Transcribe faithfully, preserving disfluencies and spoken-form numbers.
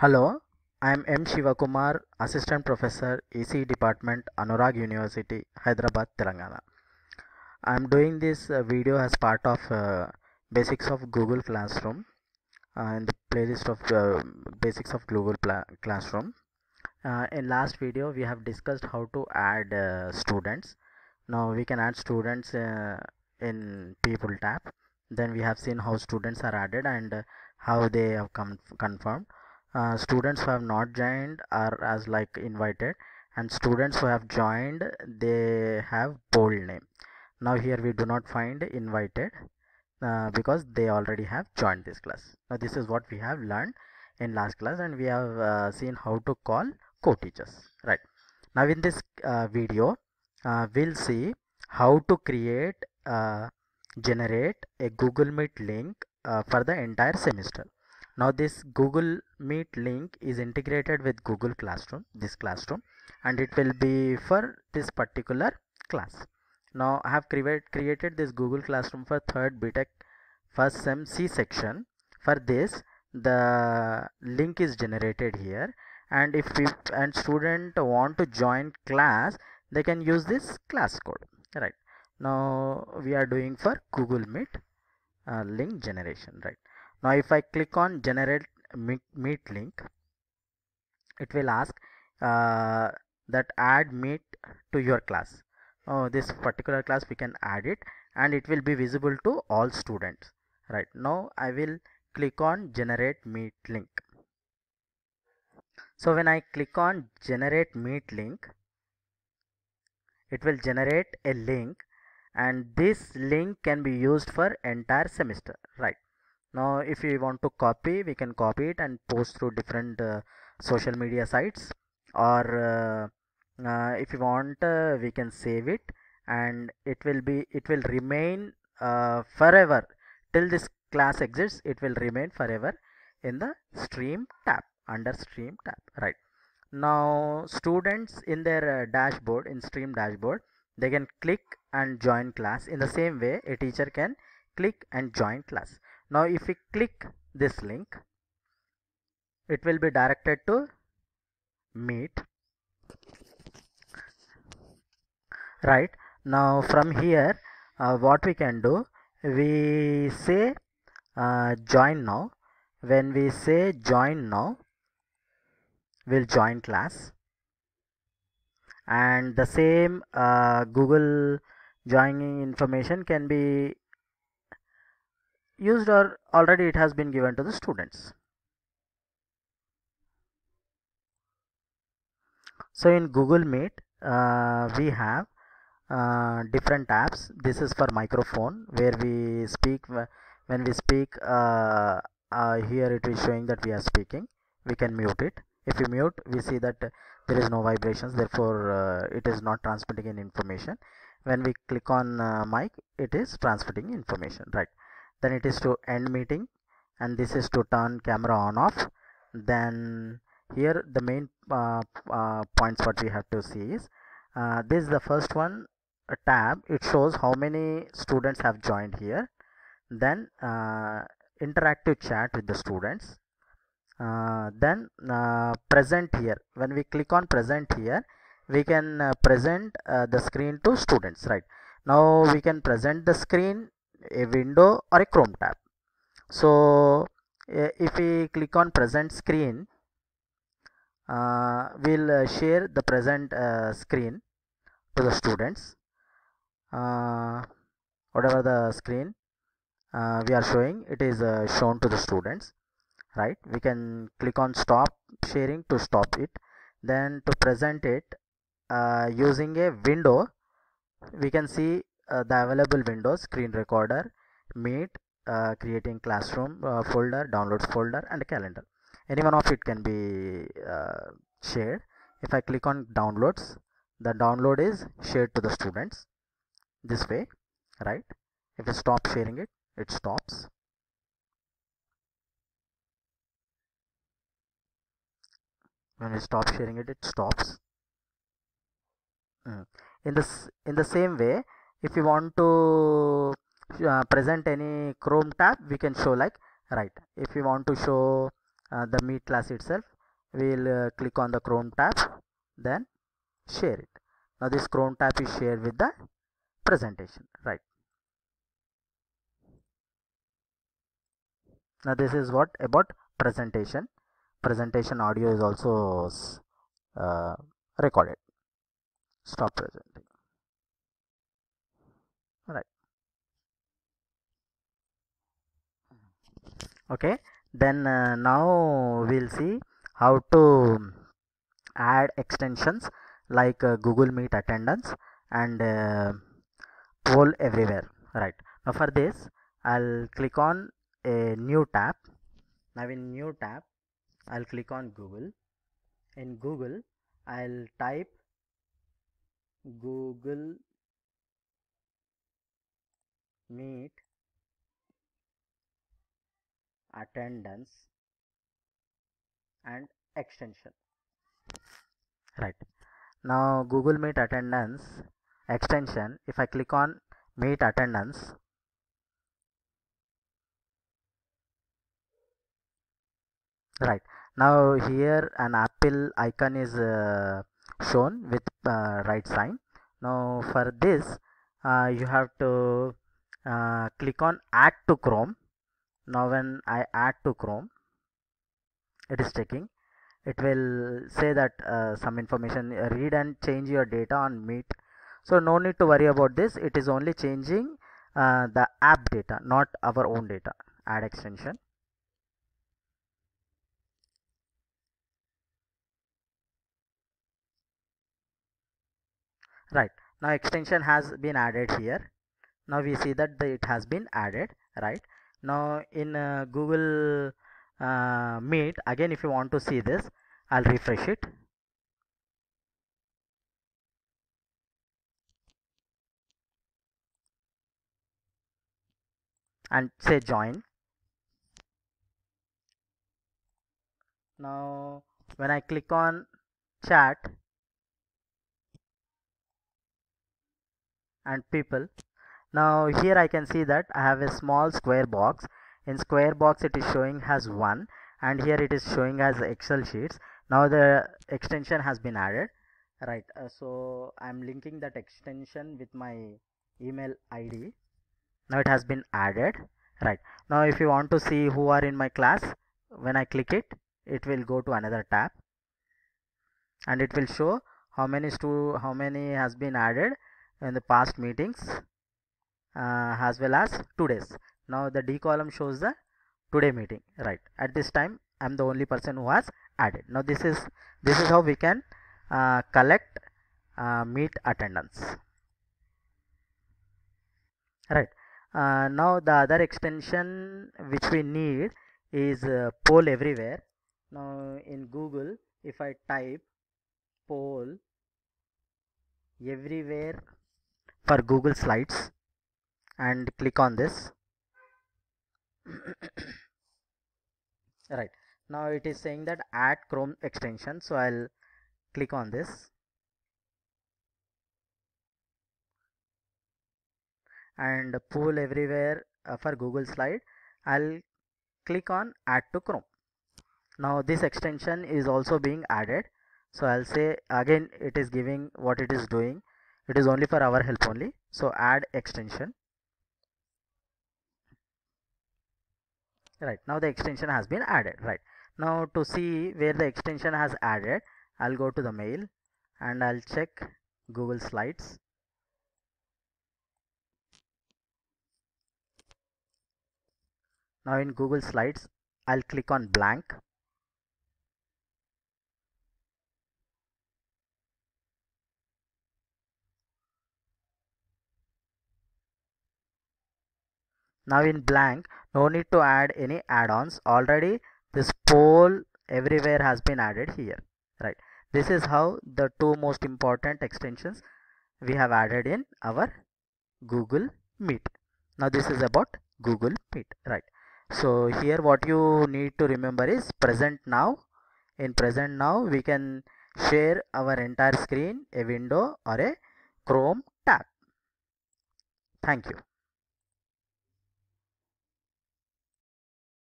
Hello, I am M. Shivakumar, Assistant Professor, E C E Department, Anurag University, Hyderabad, Telangana. I am doing this uh, video as part of uh, Basics of Google Classroom uh, in the playlist of uh, Basics of Google Pla Classroom. Uh, in last video, we have discussed how to add uh, students. Now we can add students uh, in People tab. Then we have seen how students are added and uh, how they have come confirmed. Uh, students who have not joined are as like invited, and students who have joined, they have bold name. Now here we do not find invited uh, because they already have joined this class. Now this is what we have learned in last class, and we have uh, seen how to call co-teachers. Right, now in this uh, video uh, we'll see how to create uh, generate a Google Meet link uh, for the entire semester. Now this Google Meet link is integrated with Google Classroom, this classroom, and it will be for this particular class. Now I have create, created this Google Classroom for third B Tech first sem C section. For this, the link is generated here, and if we and student want to join class, they can use this class code. Right, now we are doing for Google Meet uh, link generation. Right, now if I click on generate meet link, it will ask uh, that add meet to your class. Oh, this particular class we can add it, and it will be visible to all students. Right, now I will click on generate meet link. So when I click on generate meet link, it will generate a link, and this link can be used for entire semester. Right, now if we want to copy, we can copy it and post through different uh, social media sites, or uh, uh, if you want uh, we can save it, and it will be it will remain uh, forever till this class exists. It will remain forever in the stream tab, under stream tab. Right, now students in their uh, dashboard, in stream dashboard, they can click and join class. In the same way, a teacher can click and join class. Now if we click this link, it will be directed to meet. Right, now from here uh, what we can do, we say uh, join now. When we say join now, we'll join class, and the same uh, Google joining information can be used, or already it has been given to the students. So in Google Meet uh, we have uh, different tabs. This is for microphone, where we speak. When we speak, uh, uh, here it is showing that we are speaking. We can mute it. If we mute, we see that there is no vibrations, therefore uh, it is not transmitting any information. When we click on uh, mic, it is transmitting information. Right, then it is to end meeting, and this is to turn camera on off. Then here the main uh, uh, points what we have to see is uh, this is the first one, a tab. It shows how many students have joined here. Then uh, interactive chat with the students. Uh, then uh, present here. When we click on present here, we can uh, present uh, the screen to students. Right, now we can present the screen, a window, or a Chrome tab. So uh, if we click on present screen, uh, we'll uh, share the present uh, screen to the students. Uh, whatever the screen uh, we are showing, it is uh, shown to the students. Right, we can click on stop sharing to stop it. Then to present it uh, using a window, we can see uh, the available windows: screen recorder, meet, uh, creating classroom uh, folder, downloads folder, and calendar. Any one of it can be uh, shared. If I click on downloads, the download is shared to the students this way. Right, if I stop sharing it, it stops. When we stop sharing it, it stops. Mm. in this in the same way, if you want to uh, present any Chrome tab, we can show like, right, if you want to show uh, the Meet class itself, we'll uh, click on the Chrome tab, then share it. Now this Chrome tab is shared with the presentation, right? Now this is what about presentation. Presentation audio is also uh, recorded. Stop presenting. Right. Okay. Then uh, now we'll see how to add extensions like uh, Google Meet attendance and uh, poll everywhere. Right. Now for this, I'll click on a new tab. Now in new tab, I'll click on Google. In Google, I'll type Google Meet attendance and extension. Right. Now Google Meet attendance extension, if I click on Meet attendance, right, now here an apple icon is uh, shown with uh, right sign. Now for this uh, you have to uh, click on add to Chrome. Now when I add to Chrome, it is checking. It will say that uh, some information, uh, read and change your data on Meet. So no need to worry about this. It is only changing uh, the app data, not our own data. Add extension. Right, now extension has been added here. Now we see that the, it has been added. Right, now in uh, Google uh, Meet, again if you want to see this, I'll refresh it. And say join. Now when I click on chat and people, now here I can see that I have a small square box. In square box it is showing as one, and here it is showing as Excel sheets. Now the extension has been added. Right, uh, so I'm linking that extension with my email I D. Now it has been added. Right, now if you want to see who are in my class, when I click it, it will go to another tab and it will show how many stu how many has been added in the past meetings uh, as well as today's. Now the D column shows the today meeting. Right, at this time I'm the only person who has added. Now this is this is how we can uh, collect uh, Meet attendance. Right, uh, now the other extension which we need is uh, poll everywhere. Now in Google, if I type poll everywhere for Google Slides and click on this, right, now it is saying that add Chrome extension, so I'll click on this and poll everywhere uh, for Google Slide. I'll click on add to Chrome. Now this extension is also being added, so I'll say again, it is giving what it is doing. It is only for our help only, so add extension. Right, now the extension has been added. Right, now to see where the extension has added, I'll go to the mail and I'll check Google Slides. Now in Google Slides, I'll click on blank. Now in blank, no need to add any add-ons. Already this poll everywhere has been added here. Right, this is how the two most important extensions we have added in our Google Meet. Now this is about Google Meet. Right, so here what you need to remember is present now. In present now, we can share our entire screen, a window or a Chrome tab. Thank you.